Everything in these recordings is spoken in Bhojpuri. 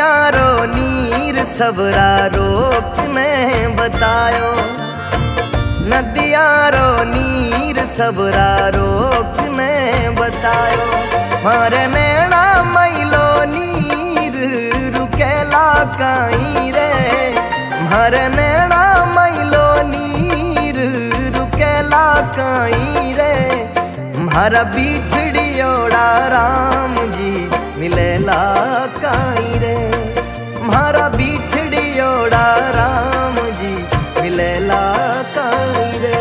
नदिया रो नीर सबरा रोक ने बतायो, नदिया रो नीर सबरा रोक ने बतायो। मारे नैना मैलो नीर रुकेला काई रे, मारे नैना मैलो नीर रुकेला काई रे। मारा बिछड़ियोड़ा राम जी मिलेला काई रे, मारा बिछड़ियोड़ा राम जी मिलेला काई रे।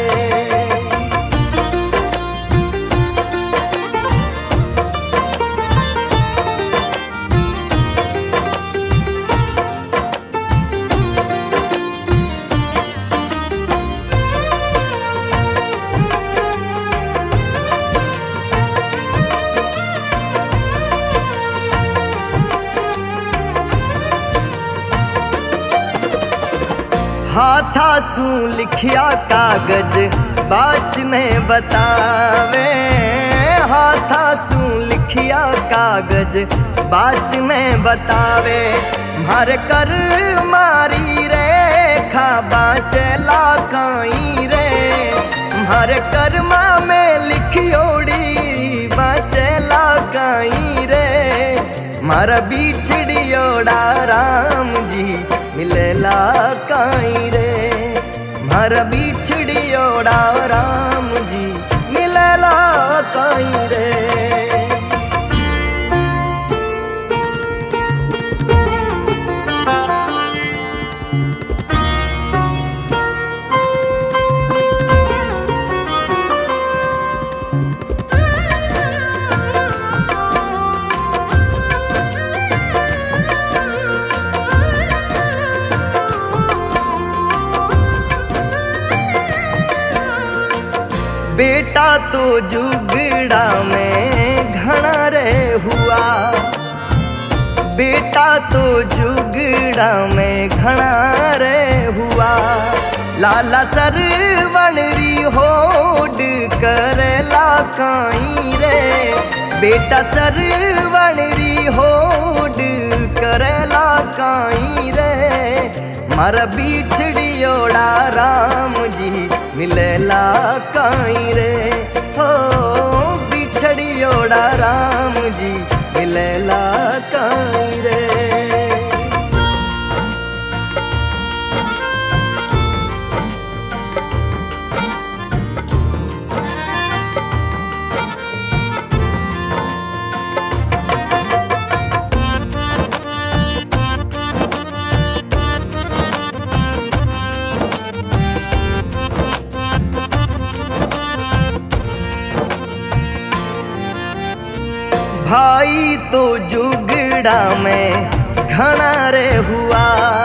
हाथा सू लिखिया कागज बाच ने बतावे, हाथा सू लिखिया कागज बाच ने बतावे। मार कर मारी रेखा बाचेला काई रे, मार कर्मा में लिखियोड़ी बाचेला काई रे। मारा बिछड़ियोड़ा राम जी मिलेला काई रे, मारा बिछड़ियोड़ा राम जी मिलेला काई रे। बेटा तो जुगड़ा में घना रे हुआ, बेटा तो जुगड़ा में घना रे हुआ। लाला सरवणरी होड करेला काई रे, बेटा सरवणरी होड करेला काई रे। मारा बिछड़ियोड़ा राम जी मिलेला काई रे, हो बिछड़ियोड़ा राम जी मिलेला काई रे। भाई तो जुगड़ा में घना रे हुआ,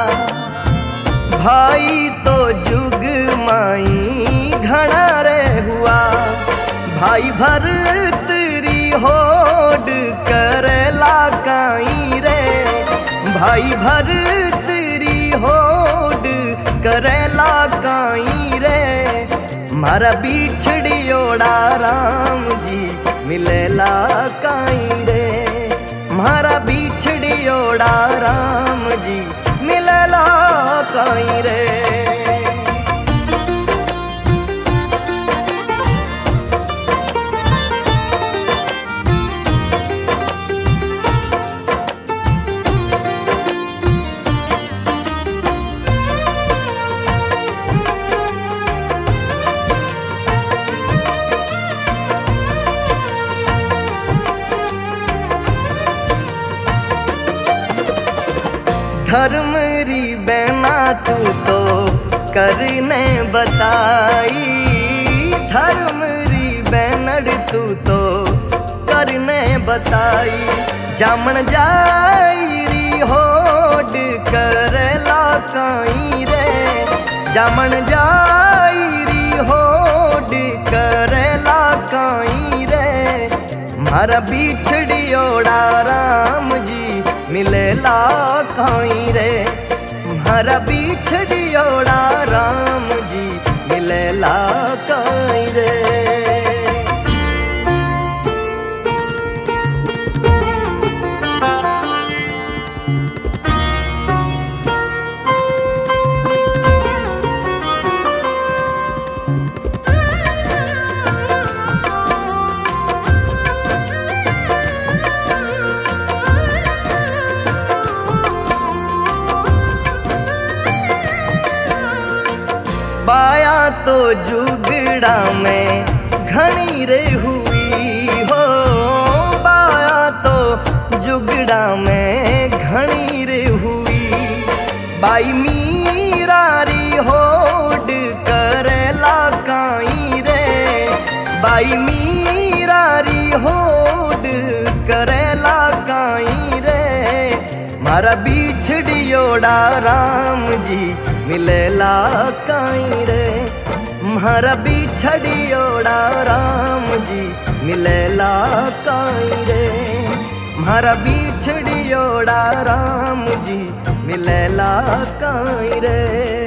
भाई तो जुग माई घना रे हुआ। भाई भरतरी होड करेला काई रे, भाई भरतरी होड करेला काई रे। मारा बिछड़ियोड़ा राम जी मिलेला काई रे, मारा बिछड़ियोड़ा राम जी मिलेला काई रे। धर्म री बहना तू तो करने बताई, धर्म री बैनड़ तू तो करने बताई। जामन जाईरी होड करेला काई रे, जामन जाईरी होड करेला काई रे। मारा बिछड़ियोड़ा राम जी मिलेला काई रे, मारा बिछड़ियोड़ा राम जी मिलेला काई रे। बाया तो जुगड़ा में घनी रे हुई हो, बाया तो जुगड़ा में घनी रे हुई। बाई मीरारी होड करेला काई रे, बाई मीरारी होड करेला काई रे। मारा बिछड़ियोड़ा राम जी मिलेला काई रे, मारा बिछड़ियोड़ा राम जी मिलेला काई रे, मारा बिछड़ियोड़ा राम जी मिलेला काई रे।